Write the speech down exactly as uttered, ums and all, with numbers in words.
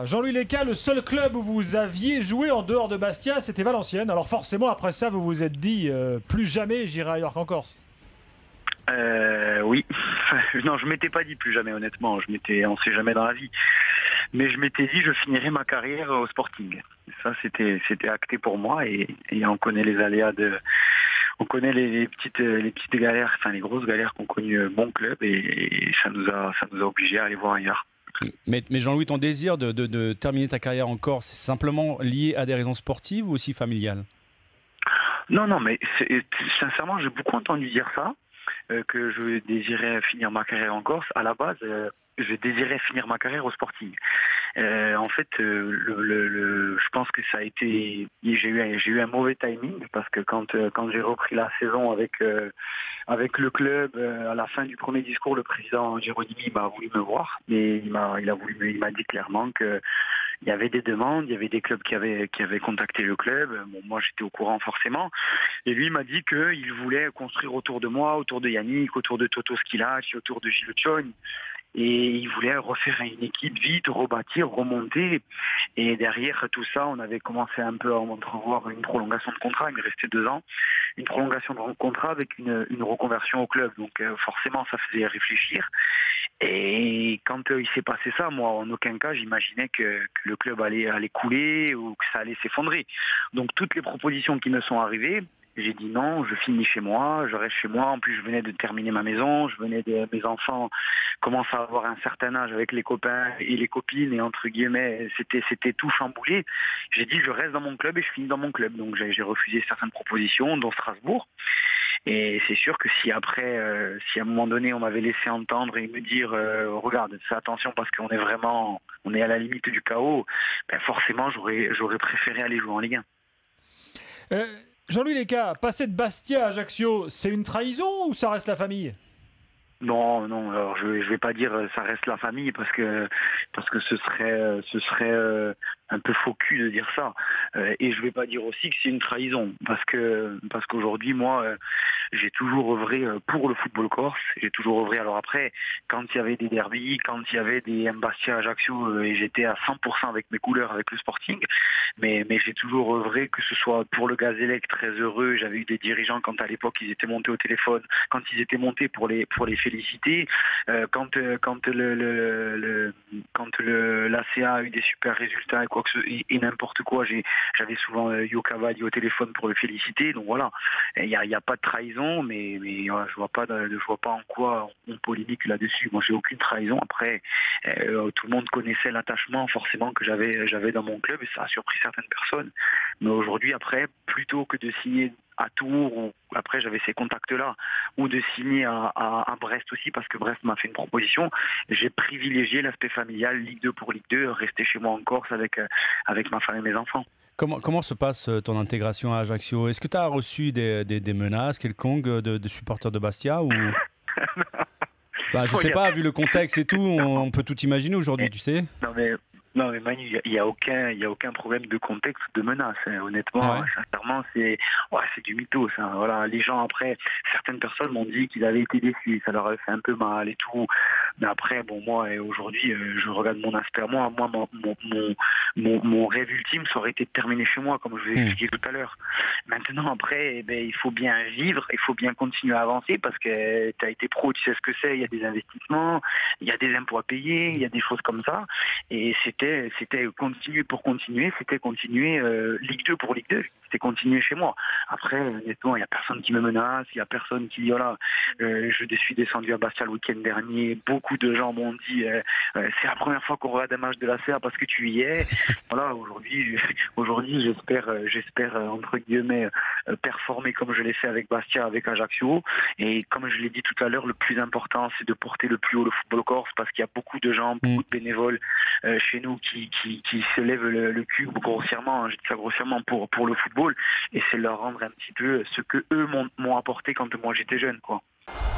Jean-Louis Léca, le seul club où vous aviez joué en dehors de Bastia, c'était Valenciennes. Alors forcément, après ça, vous vous êtes dit euh, plus jamais j'irai ailleurs qu'en Corse. Euh, oui. Non, je m'étais pas dit plus jamais, honnêtement. Je m'étais, on sait jamais dans la vie. Mais je m'étais dit, je finirai ma carrière au Sporting. Ça, c'était, c'était acté pour moi et, et on connaît les aléas de, on connaît les, les petites, les petites galères, enfin les grosses galères qu'ont connues mon club et, et ça nous a, ça nous a obligés à aller voir ailleurs. Mais, mais Jean-Louis, ton désir de, de, de terminer ta carrière en Corse, c'est simplement lié à des raisons sportives ou aussi familiales? Non, non, mais c'est, sincèrement, j'ai beaucoup entendu dire ça. Euh, que je désirais finir ma carrière en Corse. À la base, euh, je désirais finir ma carrière au Sporting. Euh, en fait, euh, le, le, le, je pense que ça a été, j'ai eu, j'ai eu un mauvais timing parce que quand, euh, quand j'ai repris la saison avec euh, avec le club, euh, à la fin du premier discours, le président Géronimi m'a voulu me voir, mais il m'a, il a voulu, il m'a dit clairement que il y avait des demandes, il y avait des clubs qui avaient, qui avaient contacté le club. Bon, moi, j'étais au courant forcément. Et lui, il m'a dit qu'il voulait construire autour de moi, autour de Yannick, autour de Toto Schillaci, autour de Gilles Chon. Et il voulait refaire une équipe vite, rebâtir, remonter. Et derrière tout ça, on avait commencé un peu à entrevoir une prolongation de contrat. Il me restait deux ans. Une prolongation de contrat avec une, une reconversion au club. Donc euh, forcément, ça faisait réfléchir. Et quand euh, il s'est passé ça, moi, en aucun cas, j'imaginais que, que le club allait, allait couler ou que ça allait s'effondrer. Donc toutes les propositions qui me sont arrivées, j'ai dit non, je finis chez moi, je reste chez moi. En plus, je venais de terminer ma maison, je venais de mes enfants commencent à avoir un certain âge avec les copains et les copines et entre guillemets, c'était c'était tout chamboulé. J'ai dit je reste dans mon club et je finis dans mon club. Donc j'ai, j'ai refusé certaines propositions, dont Strasbourg. Et c'est sûr que si après, euh, si à un moment donné on m'avait laissé entendre et me dire euh, regarde, fais attention parce qu'on est vraiment, on est à la limite du chaos, ben forcément j'aurais j'aurais préféré aller jouer en Ligue un. Euh, Jean-Louis Léca, passer de Bastia à Ajaccio, c'est une trahison ou ça reste la famille? Non, non. Alors je, je vais pas dire ça reste la famille parce que parce que ce serait ce serait euh, un peu faux cul de dire ça. Euh, et je vais pas dire aussi que c'est une trahison parce que parce qu'aujourd'hui moi euh, j'ai toujours œuvré pour le football corse. J'ai toujours œuvré. Alors après, quand il y avait des derbies, quand il y avait des Bastia Ajaccio, euh, et j'étais à cent pour cent avec mes couleurs, avec le Sporting. Mais mais j'ai toujours œuvré, que ce soit pour le Gazélec, très heureux. J'avais eu des dirigeants quand à l'époque ils étaient montés au téléphone, quand ils étaient montés pour les pour les féliciter. Euh, quand euh, quand le, le, le quand le l'A C A a eu des super résultats et quoi que ce, et, et n'importe quoi, j'ai j'avais souvent euh, Yo Cavalli au téléphone pour le féliciter. Donc voilà, il y a il y a pas de trahison, mais mais ouais, je vois pas de, je vois pas en quoi on polémique là-dessus. Moi j'ai aucune trahison. Après euh, tout le monde connaissait l'attachement forcément que j'avais j'avais dans mon club et ça a surpris certaines personnes. Mais aujourd'hui après, plutôt que de signer à Tours, ou après j'avais ces contacts-là, ou de signer à, à, à Brest aussi, parce que Brest m'a fait une proposition, j'ai privilégié l'aspect familial, Ligue deux pour Ligue deux, rester chez moi en Corse avec, euh, avec ma femme et mes enfants. Comment, comment se passe ton intégration à Ajaccio? Est-ce que tu as reçu des, des, des menaces quelconques de, de supporters de Bastia ou... Enfin, je sais pas, vu le contexte et tout, on, on peut tout imaginer aujourd'hui, tu sais. Non mais... Non mais Manu, il n'y a, a aucun, il y a aucun problème de contexte, de menace. Hein. Honnêtement, ouais. sincèrement, c'est, ouais, c'est du mytho. Ça. Voilà, les gens après, certaines personnes m'ont dit qu'ils avaient été déçus, ça leur avait fait un peu mal et tout. Mais après, bon, moi, aujourd'hui, je regarde mon aspect à moi. Moi, mon, mon, mon, mon, mon rêve ultime, ça aurait été de terminer chez moi, comme je vous ai expliqué mmh. tout à l'heure. Maintenant, après, eh ben, il faut bien vivre, il faut bien continuer à avancer parce que tu as été pro, tu sais ce que c'est. Il y a des investissements, il y a des impôts à payer, il y a des choses comme ça. Et c'était C'était continuer pour continuer, c'était continuer euh, Ligue deux pour Ligue deux, c'était continuer chez moi. Après, honnêtement, il n'y a personne qui me menace, il n'y a personne qui, voilà, euh, je suis descendu à Bastia le week-end dernier, beaucoup de gens m'ont dit, euh, euh, c'est la première fois qu'on regarde un match de la C A parce que tu y es. Voilà, aujourd'hui, aujourd'hui j'espère, j'espère, entre guillemets, performer comme je l'ai fait avec Bastia, avec Ajaccio. Et comme je l'ai dit tout à l'heure, le plus important, c'est de porter le plus haut le football corse parce qu'il y a beaucoup de gens, beaucoup de bénévoles euh, chez nous qui, qui, qui se lèvent le, le cul grossièrement, je dis ça grossièrement, pour, pour le football, et c'est leur rendre un petit peu ce que eux m'ont, m'ont apporté quand moi j'étais jeune, quoi.